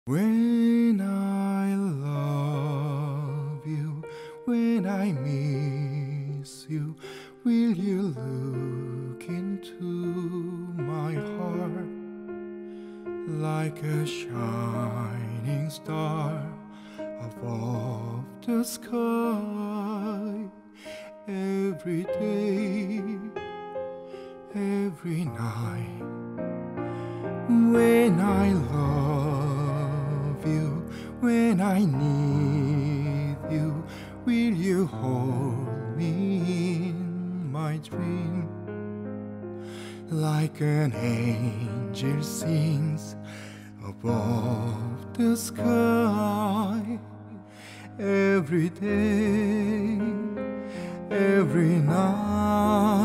When I love you, when I miss you, will you look into my heart like a shining star above the sky? Every day, every night, when I love you, when I need you, will you hold me in my dream? Like an angel sings above the sky. Every day, every night.